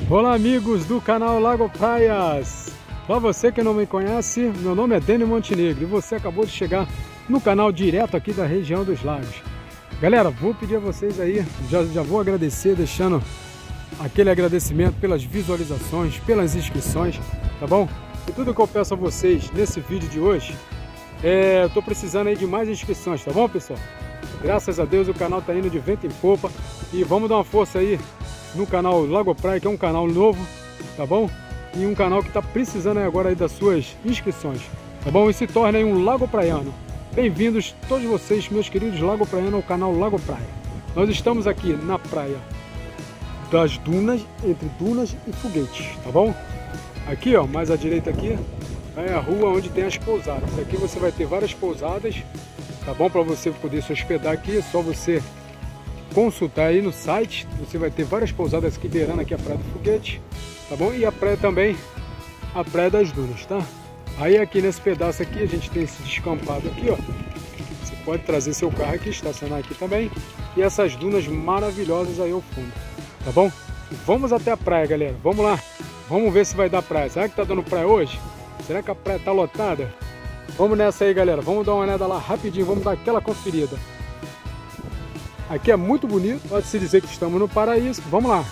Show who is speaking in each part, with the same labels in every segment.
Speaker 1: Olá amigos do canal Lago Praias. Para você que não me conhece, meu nome é Dênio Montenegro e você acabou de chegar no canal direto aqui da região dos lagos. Galera, vou pedir a vocês aí, já vou agradecer, deixando aquele agradecimento pelas visualizações, pelas inscrições, tá bom? E tudo que eu peço a vocês nesse vídeo de hoje, eu tô precisando aí de mais inscrições, tá bom pessoal? Graças a Deus o canal tá indo de vento em popa e vamos dar uma força aí no canal Lago Praia, que é um canal novo, tá bom? E um canal que está precisando agora aí das suas inscrições, tá bom? E se torne aí um Lago Praiano. Bem-vindos todos vocês, meus queridos Lago Praiano, ao canal Lago Praia. Nós estamos aqui na praia das dunas, entre dunas e foguetes, tá bom? Aqui, ó, mais à direita aqui, é a rua onde tem as pousadas. Aqui você vai ter várias pousadas, tá bom? Para você poder se hospedar aqui, é só você consultar aí no site, você vai ter várias pousadas aqui beirando aqui a Praia do Foguete, tá bom? E a praia também, a Praia das Dunas, tá? Aí aqui nesse pedaço aqui a gente tem esse descampado aqui, ó. Você pode trazer seu carro aqui, estacionar aqui também. E essas dunas maravilhosas aí ao fundo, tá bom? Vamos até a praia, galera, vamos lá. Vamos ver se vai dar praia. Será que tá dando praia hoje? Será que a praia tá lotada? Vamos nessa aí, galera, vamos dar uma olhada lá rapidinho, vamos dar aquela conferida. Aqui é muito bonito, pode-se dizer que estamos no paraíso. Vamos lá.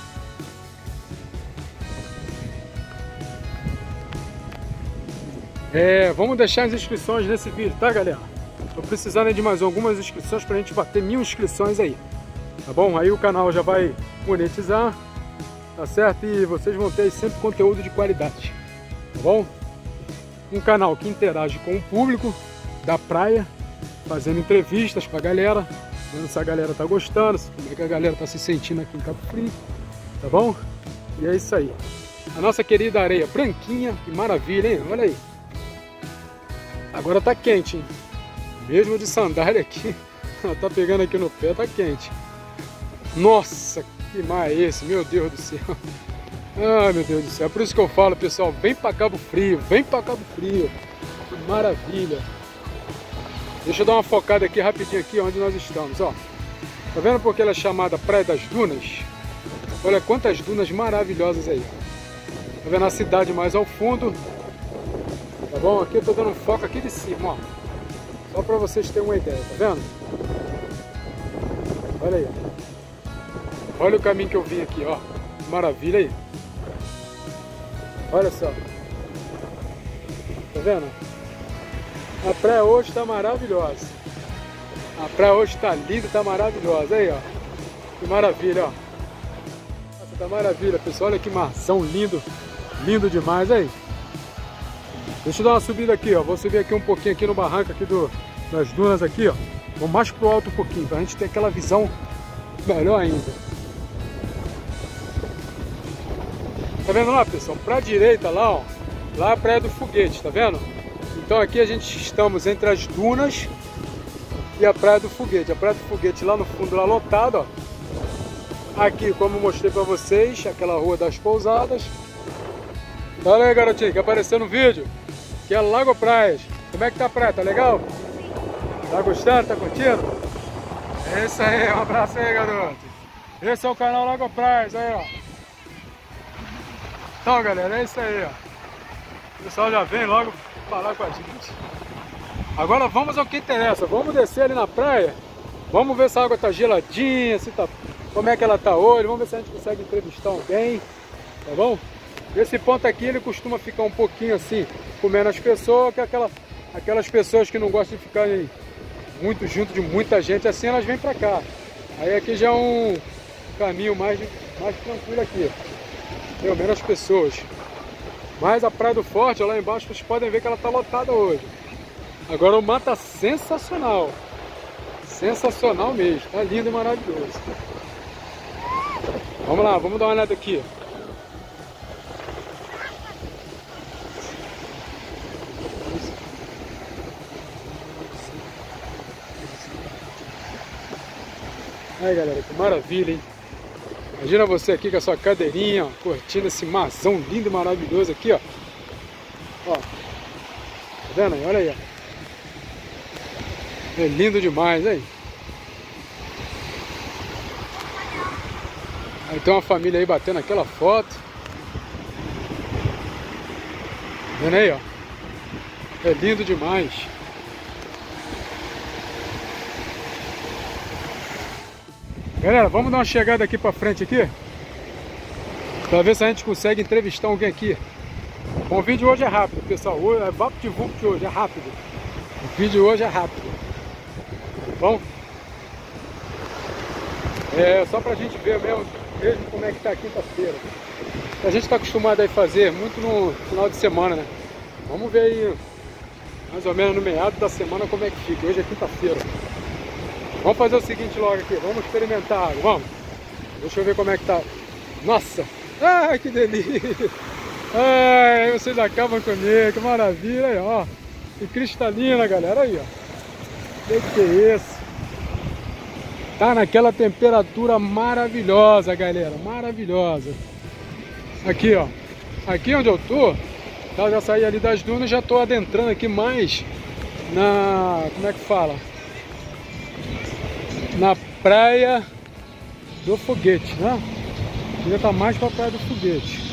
Speaker 1: Vamos deixar as inscrições nesse vídeo, tá, galera? Tô precisando de mais algumas inscrições pra gente bater 1000 inscrições aí, tá bom? Aí o canal já vai monetizar, tá certo? E vocês vão ter sempre conteúdo de qualidade, tá bom? Um canal que interage com o público da praia, fazendo entrevistas pra galera, vendo se a galera tá gostando, como é que a galera tá se sentindo aqui em Cabo Frio, tá bom? E é isso aí. A nossa querida areia branquinha, que maravilha, hein? Olha aí. Agora tá quente, hein? Mesmo de sandália aqui, tá pegando aqui no pé, tá quente. Nossa, que mar é esse? Meu Deus do céu. Ai, meu Deus do céu. É por isso que eu falo, pessoal, vem pra Cabo Frio, vem pra Cabo Frio. Que maravilha. Deixa eu dar uma focada aqui rapidinho aqui onde nós estamos, ó. Tá vendo porque ela é chamada Praia das Dunas? Olha quantas dunas maravilhosas aí. Tá vendo a cidade mais ao fundo? Tá bom? Aqui eu tô dando um foco aqui de cima, ó. Só pra vocês terem uma ideia, tá vendo? Olha aí, ó. Olha o caminho que eu vim aqui, ó. Maravilha aí. Olha só. Tá vendo? A praia hoje está maravilhosa. A praia hoje está linda, está maravilhosa. Aí, ó. Que maravilha, ó. Nossa, tá maravilha, pessoal. Olha que marzão lindo. Lindo demais, aí. Deixa eu dar uma subida aqui, ó. Vou subir aqui um pouquinho aqui no barranco aqui das dunas aqui, ó. Vou mais pro alto um pouquinho, pra gente ter aquela visão melhor ainda. Tá vendo lá, pessoal? Pra direita lá, ó. Lá é a Praia do Foguete, tá vendo? Então aqui a gente estamos entre as dunas e a Praia do Foguete. A Praia do Foguete lá no fundo, lá lotada, ó. Aqui, como eu mostrei pra vocês, aquela rua das pousadas. Olha aí, garotinho, que apareceu no vídeo. Que é Lago Praias. Como é que tá a praia? Tá legal? Tá gostando? Tá curtindo? É isso aí, um abraço aí, garoto. Esse é o canal Lago Praias, aí, ó. Então, galera, é isso aí, ó. O pessoal já vem logo falar com a gente. Agora vamos ao que interessa. Vamos descer ali na praia. Vamos ver se a água tá geladinha, se tá, como é que ela tá hoje. Vamos ver se a gente consegue entrevistar alguém, tá bom? Esse ponto aqui ele costuma ficar um pouquinho assim, comendo as pessoas, que é aquelas pessoas que não gostam de ficar muito junto de muita gente assim, elas vêm pra cá. Aí aqui já é um caminho mais tranquilo aqui, tem menos pessoas. Mas a Praia do Forte, lá embaixo, vocês podem ver que ela tá lotada hoje. Agora o mar tá sensacional. Sensacional mesmo, tá lindo e maravilhoso. Vamos lá, vamos dar uma olhada aqui. Aí, galera, que maravilha, hein? Imagina você aqui com a sua cadeirinha, ó, curtindo esse marzão lindo e maravilhoso aqui, ó. Ó, tá vendo aí? Olha aí, ó. É lindo demais, hein? Aí tem uma família aí batendo aquela foto. Vendo aí, ó. É lindo demais. Galera, vamos dar uma chegada aqui pra frente aqui. Pra ver se a gente consegue entrevistar alguém aqui. Bom, o vídeo hoje é rápido, pessoal. É VaptVupt hoje, é rápido. O vídeo hoje é rápido. Bom? É só pra gente ver mesmo como é que tá a quinta-feira. A gente tá acostumado a fazer muito no final de semana, né? Vamos ver aí, mais ou menos no meado da semana, como é que fica. Hoje é quinta-feira. Vamos fazer o seguinte logo aqui. Vamos experimentar a água, vamos. Deixa eu ver como é que tá. Nossa! Ai, que delícia! Ai, vocês acabam comigo, que maravilha, aí, ó. Que cristalina, galera, aí, ó. Que é isso? Tá naquela temperatura maravilhosa, galera, maravilhosa. Aqui, ó. Aqui onde eu tô, tá, já saí ali das dunas, já tô adentrando aqui mais na... como é que fala? Na praia do Foguete, né? Já tá mais pra praia do Foguete.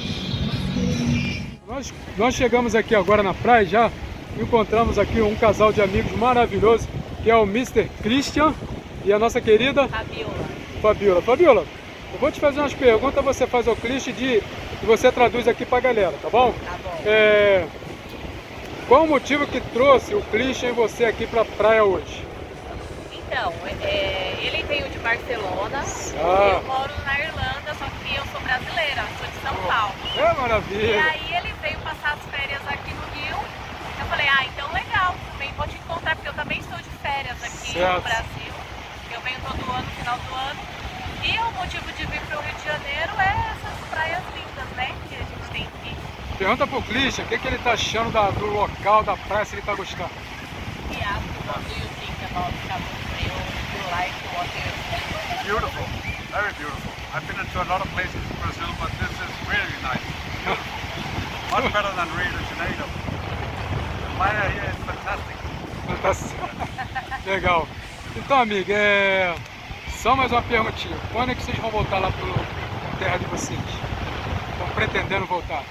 Speaker 1: Nós chegamos aqui agora na praia, já encontramos aqui um casal de amigos maravilhoso, que é o Mr. Christian e a nossa querida Fabiola. Fabiola, eu vou te fazer umas perguntas, você faz o Christian e você traduz aqui pra galera, tá bom?
Speaker 2: Tá bom.
Speaker 1: Qual o motivo que trouxe o Christian e você aqui pra praia hoje?
Speaker 2: Então, ele veio de Barcelona,
Speaker 1: Ah.
Speaker 2: eu moro na Irlanda, só que eu sou brasileira, sou de São Paulo.
Speaker 1: É maravilha!
Speaker 2: E aí ele veio passar as férias aqui no Rio, eu falei, então legal, também vou te encontrar, porque eu também estou de férias aqui no Brasil, eu venho todo ano, no final do ano, e o motivo de vir para o Rio de Janeiro é essas praias lindas, né, que a gente tem aqui.
Speaker 1: Pergunta pro Christian, o que ele tá achando do local, da praia, se ele tá gostando.
Speaker 2: What do you think about Cabo Frio? Do you like what you...
Speaker 3: Beautiful, very beautiful. I've been into a lot of places in Brazil, but this is really nice. Beautiful. Much better than Rio de Janeiro. The fire here is fantastic.
Speaker 1: Legal. Então, amigo, só mais uma perguntinha. Quando é que vocês vão voltar lá pra terra de vocês? Estão pretendendo voltar?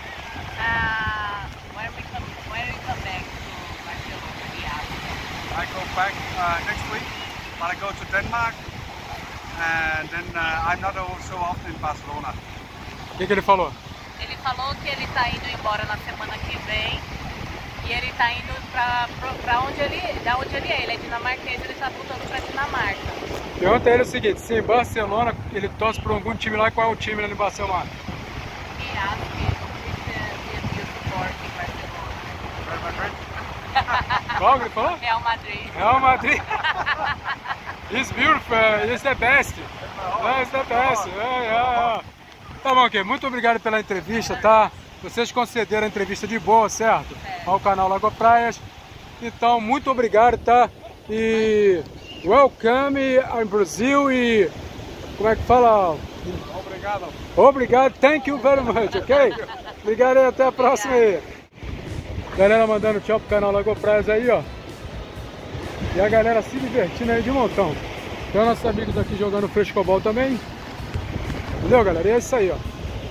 Speaker 2: When we come back to Barcelona,
Speaker 3: I go back next week, but I go to Denmark, and then I'm not so often in Barcelona.
Speaker 1: O que ele falou?
Speaker 2: Ele falou que ele está indo embora na semana que vem e ele está indo para onde ele é dinamarquês, ele está voltando para Dinamarca.
Speaker 1: Pergunta a ele o seguinte, se em Barcelona ele torce por algum time lá, qual é o time lá em Barcelona?
Speaker 2: E acho que ele suporte em Barcelona.
Speaker 3: Real Madrid?
Speaker 1: Qual que ele falou?
Speaker 2: Real Madrid.
Speaker 1: Real Madrid. It's beautiful, it's the best. It's the best. Tá bom, ok. Muito obrigado pela entrevista, tá? Vocês concederam a entrevista de boa, certo? Ao canal Lago Praias. Então, muito obrigado, tá? E welcome ao Brasil e... como é que fala?
Speaker 3: Obrigado.
Speaker 1: Obrigado, thank you very much, ok? Obrigado e até a próxima aí. Galera mandando tchau pro canal Lago Praias aí, ó. E a galera se divertindo aí de montão. Tem nossos amigos aqui jogando frescobol também. Entendeu, galera? E é isso aí, ó.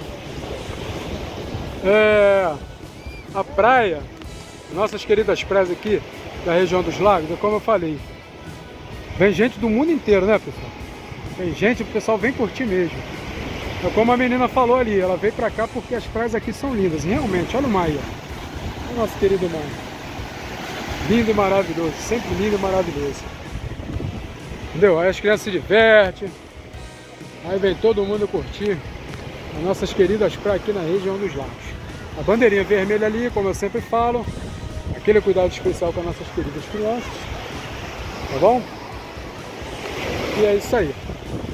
Speaker 1: A praia, nossas queridas praias aqui da região dos lagos, é como eu falei. Vem gente do mundo inteiro, né, pessoal? Tem gente, o pessoal vem curtir mesmo. É como a menina falou ali, ela veio pra cá porque as praias aqui são lindas. Realmente, olha o mar aí, ó. Olha o nosso querido mar. Lindo e maravilhoso, sempre lindo e maravilhoso. Entendeu? Aí as crianças se divertem. Aí vem todo mundo curtir as nossas queridas praias aqui na região dos lagos. A bandeirinha vermelha ali, como eu sempre falo. Aquele cuidado especial com as nossas queridas crianças. Tá bom? E é isso aí.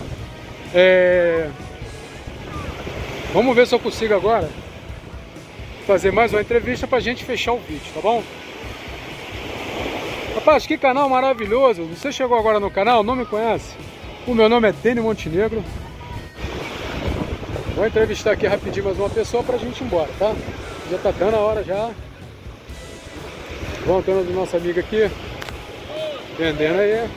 Speaker 1: Vamos ver se eu consigo agora fazer mais uma entrevista pra gente fechar o vídeo, tá bom? Rapaz, que canal maravilhoso! Você chegou agora no canal, não me conhece? O meu nome é Deni Montenegro. Vou entrevistar aqui rapidinho mais uma pessoa pra gente ir embora, tá? Já tá dando a hora já. Vamos ter o nosso amigo aqui vendendo aí.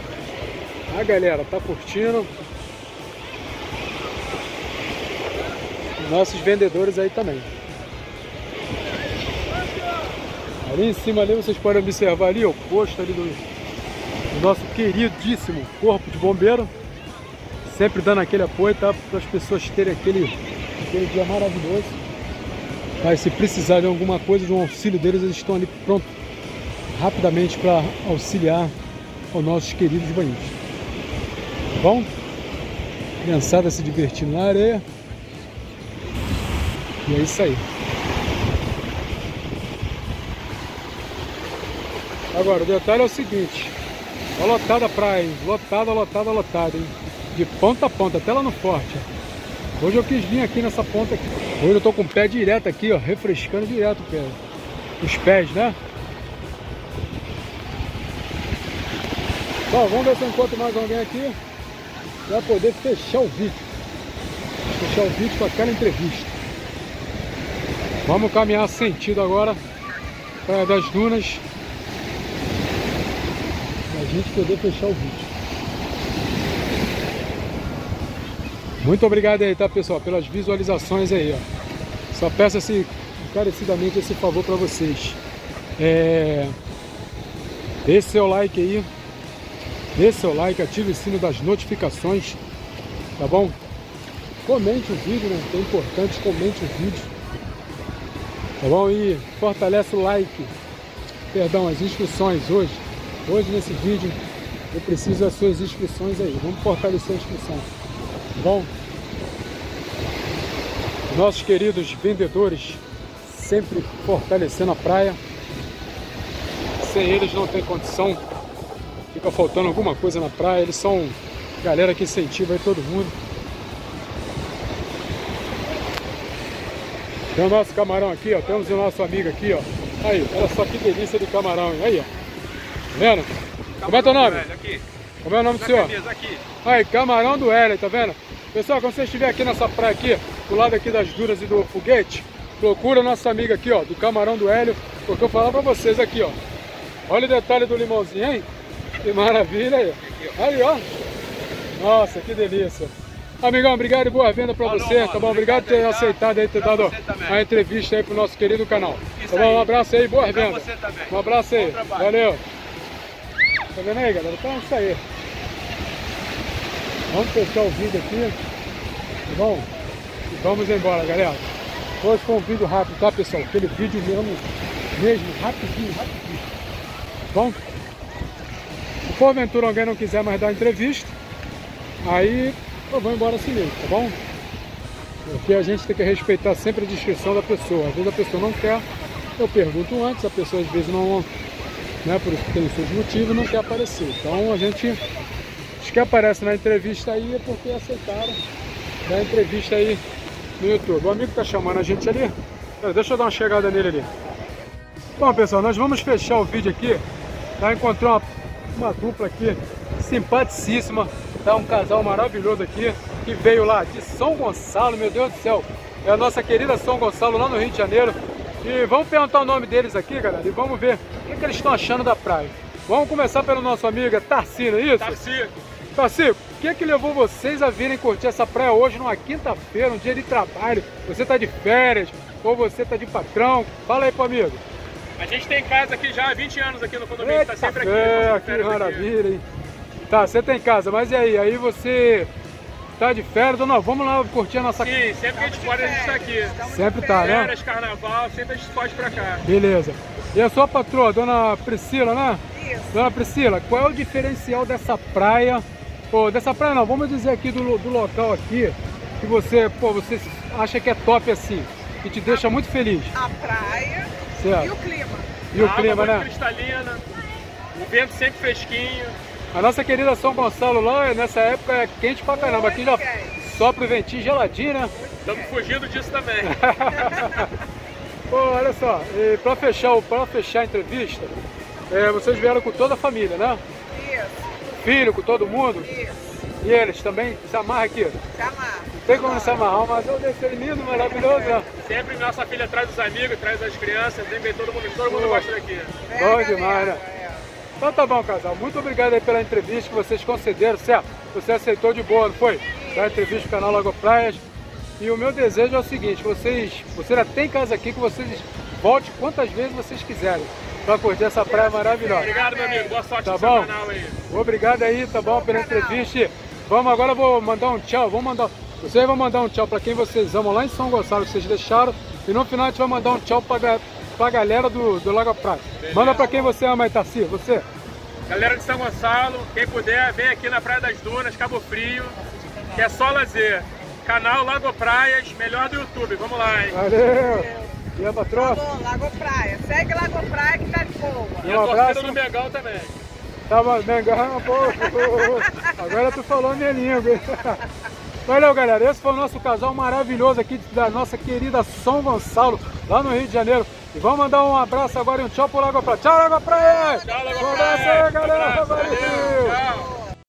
Speaker 1: A galera tá curtindo. nossos vendedores aí também. Ali em cima ali vocês podem observar ali o posto ali do nosso queridíssimo Corpo de Bombeiro. Sempre dando aquele apoio, tá? Para as pessoas terem aquele dia maravilhoso. Mas se precisar de alguma coisa, de um auxílio deles, eles estão ali prontos rapidamente para auxiliar os nossos queridos banhistas. Tá bom? Criançada se divertindo na areia. E é isso aí. Agora, o detalhe é o seguinte. Tá lotada a praia, hein? Lotada, lotada, lotada, hein? De ponta a ponta, até lá no forte. Hoje eu quis vir aqui nessa ponta aqui. Hoje eu tô com o pé direto aqui, ó. Refrescando direto o pé. Os pés, né? Bom, vamos ver se eu encontro mais alguém aqui para poder fechar o vídeo. Fechar o vídeo com aquela entrevista. Vamos caminhar sentido agora Praia das Dunas, para a gente poder fechar o vídeo. Muito obrigado aí, tá, pessoal, pelas visualizações aí, ó. Só peço encarecidamente esse favor para vocês. Deixe seu like aí. Deixe seu like, ative o sino das notificações, tá bom? Comente o vídeo, né? É importante, comente o vídeo, tá bom? E fortalece o like, perdão, as inscrições hoje. Hoje nesse vídeo eu preciso das suas inscrições aí. Vamos fortalecer a inscrição, tá bom? Nossos queridos vendedores sempre fortalecendo a praia. Sem eles não tem condição. Fica faltando alguma coisa na praia. Eles são galera que incentiva aí todo mundo. Tem o nosso camarão aqui, ó. Temos o nosso amigo aqui, ó. Aí, olha só que delícia de camarão, hein? Aí, ó. Tá vendo? Como é teu nome?
Speaker 4: Aqui.
Speaker 1: Como é o nome do senhor?
Speaker 4: Aqui.
Speaker 1: Aí, camarão do Hélio, tá vendo? Pessoal, quando você estiver aqui nessa praia aqui, do lado aqui das Dunas e do Foguete, procura nosso amigo aqui, ó, do camarão do Hélio, porque eu vou falar pra vocês aqui, ó. Olha o detalhe do limãozinho, hein? Que maravilha aí. Aí, ó. Nossa, que delícia. Amigão, obrigado e boa venda pra você, tá bom? Obrigado por ter aceitado aí, ter dado a entrevista aí pro nosso querido canal. Tá bom? Um abraço aí, boa venda. Um abraço aí. Valeu. Tá vendo aí, galera? Então é isso aí. Vamos fechar o vídeo aqui, tá bom? E vamos embora, galera. Hoje foi um vídeo rápido, tá, pessoal? Aquele vídeo mesmo, rapidinho. Tá bom? Se porventura alguém não quiser mais dar entrevista, aí eu vou embora assim mesmo, tá bom? Porque a gente tem que respeitar sempre a descrição da pessoa. Às vezes a pessoa não quer, eu pergunto antes, a pessoa às vezes não, né, por tem seus motivos, não quer aparecer. Então a gente, os que aparecem na entrevista aí é porque aceitaram dar entrevista aí no YouTube. O amigo tá chamando a gente ali, deixa eu dar uma chegada nele ali. Bom, pessoal, nós vamos fechar o vídeo aqui. Já encontrei uma dupla aqui simpaticíssima, tá? Um casal maravilhoso aqui que veio lá de São Gonçalo, meu Deus do céu, é a nossa querida São Gonçalo lá no Rio de Janeiro. E vamos perguntar o nome deles aqui, galera, e vamos ver o que eles estão achando da praia. Vamos começar pelo nosso amigo Tarcísio, é isso? Tarcísio, o que levou vocês a virem curtir essa praia hoje numa quinta-feira, um dia de trabalho? Você tá de férias ou você tá de patrão? Fala aí pro amigo.
Speaker 4: A gente tem casa aqui já há 20 anos aqui no condomínio, tá sempre aqui.
Speaker 1: Que maravilha, hein? Tá, você tem casa, mas e aí? Aí você tá de férias ou não? Vamos lá curtir a nossa casa.
Speaker 4: Sim, sempre que a gente pode, a gente tá aqui.
Speaker 1: Sempre tá, né?
Speaker 4: Férias, carnaval, sempre a gente pode pra cá.
Speaker 1: Beleza. E a sua patroa, dona Priscila, né?
Speaker 5: Isso.
Speaker 1: Dona Priscila, qual é o diferencial dessa praia? Ou dessa praia não, vamos dizer aqui do local aqui, que você acha que é top assim, que te deixa muito feliz.
Speaker 5: A praia.
Speaker 1: Certo.
Speaker 5: E o clima.
Speaker 1: E o clima, né?
Speaker 4: Cristalina, o vento sempre fresquinho.
Speaker 1: A nossa querida São Gonçalo lá, nessa época, é quente pra caramba. Aqui já sopra o ventinho geladinho, né?
Speaker 4: Estamos fugindo disso também.
Speaker 1: Pô, olha só, e pra fechar a entrevista, vocês vieram com toda a família, né?
Speaker 5: Isso.
Speaker 1: Filho, com todo mundo?
Speaker 5: Isso.
Speaker 1: E eles também se amarram aqui?
Speaker 5: Se amarra.
Speaker 1: Não tem como se amarrar, mas eu deixei lindo, maravilhoso, né?
Speaker 4: Sempre nossa filha traz os amigos, traz as crianças, sempre vem todo mundo gosta daqui.
Speaker 1: Bom demais, né? Então tá bom, casal. Muito obrigado aí pela entrevista que vocês concederam, certo? Você aceitou de boa, não foi? Da entrevista do canal Lago Praias. E o meu desejo é o seguinte, você já tem casa aqui, que vocês voltem quantas vezes vocês quiserem para curtir essa praia maravilhosa.
Speaker 4: Obrigado, meu amigo. Boa sorte
Speaker 1: Tá
Speaker 4: no
Speaker 1: bom?
Speaker 4: seu canal aí.
Speaker 1: Obrigado aí, tá bom, pela entrevista. Vamos agora, eu vou mandar um tchau. Vocês vão mandar um tchau para quem vocês amam lá em São Gonçalo, que vocês deixaram. E no final a gente vai mandar um tchau pra galera do Lago Praia.
Speaker 4: Beleza.
Speaker 1: Manda para quem você ama aí, Tarci, você.
Speaker 4: Galera de São Gonçalo, quem puder, vem aqui na Praia das Dunas, Cabo Frio, que é só lazer. Canal Lago Praias, melhor do YouTube. Vamos lá, hein?
Speaker 1: Valeu! E a patroa?
Speaker 5: Alô, Lago Praia. Segue Lago Praia que tá de boa.
Speaker 4: E
Speaker 1: Um
Speaker 4: a
Speaker 1: abraço.
Speaker 4: torcida do Mengão também.
Speaker 1: Tava Mengão, pô. Agora tu falou minha língua. Valeu, galera. Esse foi o nosso casal maravilhoso aqui da nossa querida São Gonçalo, lá no Rio de Janeiro. E vamos mandar um abraço agora e um tchau pro Lago Praia. Tchau, Lago Praia!
Speaker 4: Tchau, Lago
Speaker 1: Um abraço
Speaker 4: Praia.
Speaker 1: aí, galera.
Speaker 4: Abraço.
Speaker 1: Valeu!
Speaker 4: Valeu. Tchau.